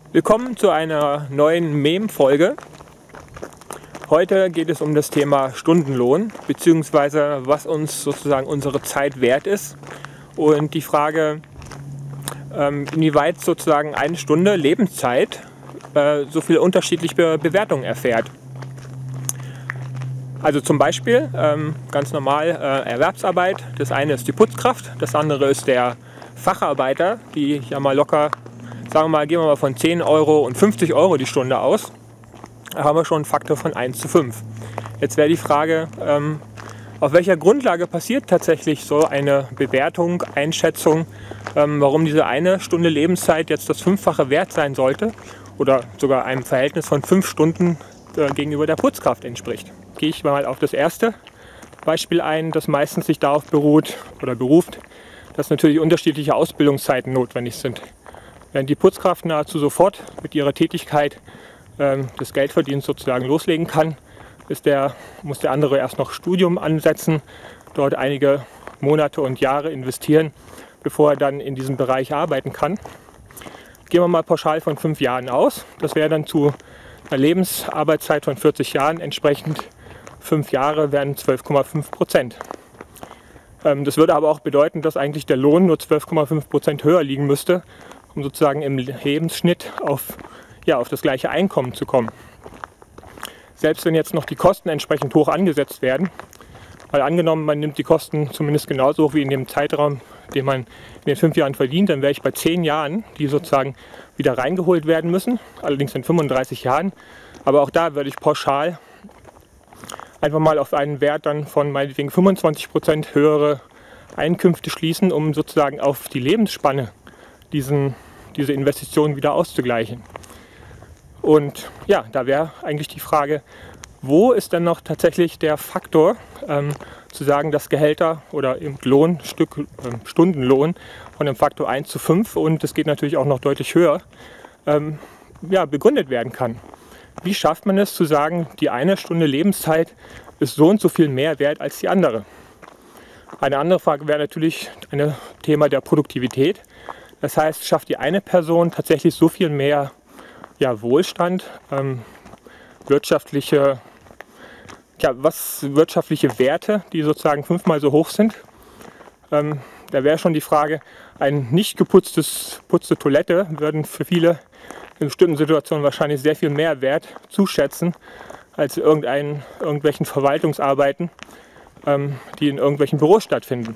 Willkommen zu einer neuen Mem-Folge. Heute geht es um das Thema Stundenlohn, beziehungsweise was uns sozusagen unsere Zeit wert ist und die Frage, inwieweit sozusagen eine Stunde Lebenszeit so viele unterschiedliche Bewertungen erfährt. Also zum Beispiel ganz normal Erwerbsarbeit. Das eine ist die Putzkraft, das andere ist der Facharbeiter, die ja mal locker, sagen wir mal, gehen wir mal von 10 Euro und 50 Euro die Stunde aus. Da haben wir schon einen Faktor von 1:5. Jetzt wäre die Frage, auf welcher Grundlage passiert tatsächlich so eine Bewertung, Einschätzung, warum diese eine Stunde Lebenszeit jetzt das 5-fache wert sein sollte oder sogar einem Verhältnis von 5 Stunden gegenüber der Putzkraft entspricht. Gehe ich mal auf das erste Beispiel ein, das meistens sich darauf beruft, dass natürlich unterschiedliche Ausbildungszeiten notwendig sind. Während die Putzkraft nahezu sofort mit ihrer Tätigkeit des Geldverdienens sozusagen loslegen kann, muss der andere erst noch Studium ansetzen, dort einige Monate und Jahre investieren, bevor er dann in diesem Bereich arbeiten kann. Gehen wir mal pauschal von 5 Jahren aus. Das wäre dann zu einer Lebensarbeitszeit von 40 Jahren entsprechend 5 Jahre wären 12,5%. Das würde aber auch bedeuten, dass eigentlich der Lohn nur 12,5% höher liegen müsste, um sozusagen im Lebensschnitt auf das gleiche Einkommen zu kommen. Selbst wenn jetzt noch die Kosten entsprechend hoch angesetzt werden, weil angenommen, man nimmt die Kosten zumindest genauso hoch wie in dem Zeitraum, den man in den 5 Jahren verdient, dann wäre ich bei 10 Jahren, die sozusagen wieder reingeholt werden müssen, allerdings in 35 Jahren. Aber auch da würde ich pauschal einfach mal auf einen Wert dann von meinetwegen 25% höhere Einkünfte schließen, um sozusagen auf die Lebensspanne diese Investitionen wieder auszugleichen. Und ja, da wäre eigentlich die Frage, wo ist denn noch tatsächlich der Faktor, zu sagen, dass Gehälter oder eben Stundenlohn von einem Faktor 1:5 und es geht natürlich auch noch deutlich höher, begründet werden kann. Wie schafft man es zu sagen, die eine Stunde Lebenszeit ist so und so viel mehr wert als die andere? Eine andere Frage wäre natürlich ein Thema der Produktivität. Das heißt, schafft die eine Person tatsächlich so viel mehr Wohlstand, wirtschaftliche Werte, die sozusagen 5-mal so hoch sind? Da wäre schon die Frage, eine nicht geputzte Toilette würden für viele in bestimmten Situationen wahrscheinlich sehr viel mehr Wert zuschätzen als irgendwelchen Verwaltungsarbeiten, die in irgendwelchen Büros stattfinden.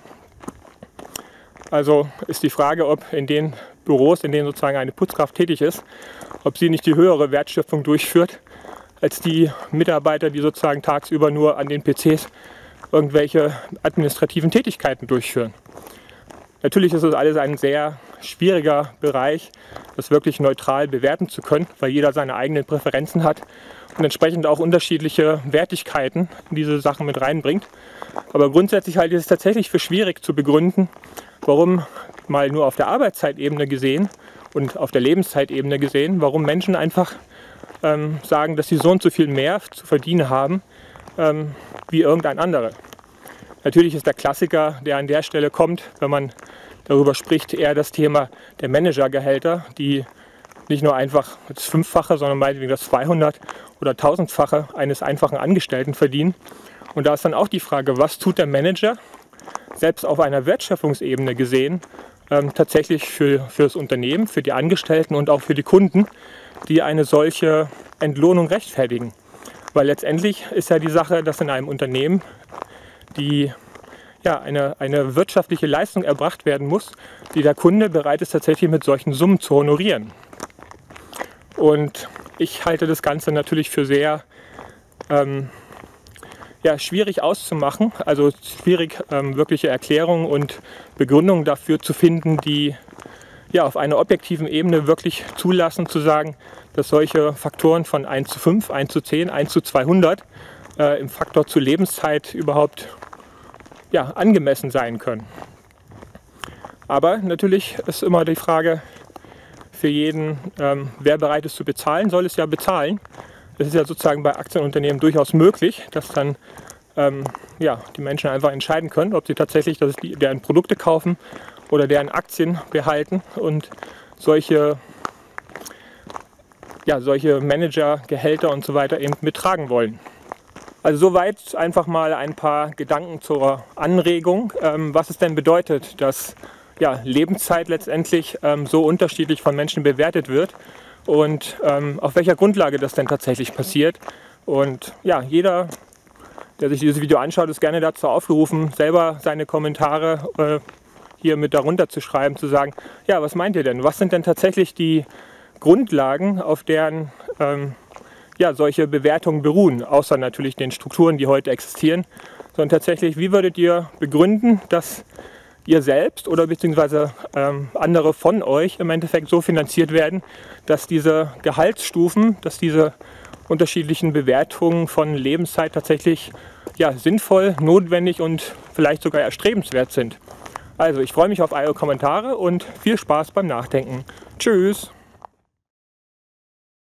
Also ist die Frage, ob in den Büros, in denen sozusagen eine Putzkraft tätig ist, ob sie nicht die höhere Wertschöpfung durchführt, als die Mitarbeiter, die sozusagen tagsüber nur an den PCs irgendwelche administrativen Tätigkeiten durchführen. Natürlich ist es alles ein sehr schwieriger Bereich, das wirklich neutral bewerten zu können, weil jeder seine eigenen Präferenzen hat und entsprechend auch unterschiedliche Wertigkeiten in diese Sachen mit reinbringt. Aber grundsätzlich halte ich es tatsächlich für schwierig zu begründen, warum mal nur auf der Arbeitszeitebene gesehen und auf der Lebenszeitebene gesehen, warum Menschen einfach sagen, dass sie so und so viel mehr zu verdienen haben wie irgendein anderer. Natürlich ist der Klassiker, der an der Stelle kommt, wenn man darüber spricht, eher das Thema der Managergehälter, die nicht nur einfach das 5-fache, sondern meinetwegen das 200- oder 1000-fache eines einfachen Angestellten verdienen. Und da ist dann auch die Frage, was tut der Manager, selbst auf einer Wertschöpfungsebene gesehen, tatsächlich für das Unternehmen, für die Angestellten und auch für die Kunden, die eine solche Entlohnung rechtfertigen. Weil letztendlich ist ja die Sache, dass in einem Unternehmen eine wirtschaftliche Leistung erbracht werden muss, die der Kunde bereit ist, tatsächlich mit solchen Summen zu honorieren. Und ich halte das Ganze natürlich für sehr schwierig auszumachen, also schwierig wirkliche Erklärungen und Begründungen dafür zu finden, die auf einer objektiven Ebene wirklich zulassen, zu sagen, dass solche Faktoren von 1:5, 1:10, 1:200 im Faktor zur Lebenszeit überhaupt angemessen sein können. Aber natürlich ist immer die Frage für jeden, wer bereit ist zu bezahlen, soll es ja bezahlen. Es ist ja sozusagen bei Aktienunternehmen durchaus möglich, dass dann die Menschen einfach entscheiden können, ob sie tatsächlich deren Produkte kaufen oder deren Aktien behalten. Und solche ja, solche Manager, Gehälter und so weiter eben mittragen wollen. Also soweit einfach mal ein paar Gedanken zur Anregung, was es denn bedeutet, dass ja, Lebenszeit letztendlich so unterschiedlich von Menschen bewertet wird und auf welcher Grundlage das denn tatsächlich passiert. Und ja, jeder, der sich dieses Video anschaut, ist gerne dazu aufgerufen, selber seine Kommentare hier mit darunter zu schreiben, zu sagen, ja, was meint ihr denn? Was sind denn tatsächlich die Grundlagen, auf deren ja, solche Bewertungen beruhen, außer natürlich den Strukturen, die heute existieren, sondern tatsächlich, wie würdet ihr begründen, dass ihr selbst oder beziehungsweise andere von euch im Endeffekt so finanziert werden, dass diese Gehaltsstufen, dass diese unterschiedlichen Bewertungen von Lebenszeit tatsächlich ja, sinnvoll, notwendig und vielleicht sogar erstrebenswert sind. Also ich freue mich auf eure Kommentare und viel Spaß beim Nachdenken. Tschüss!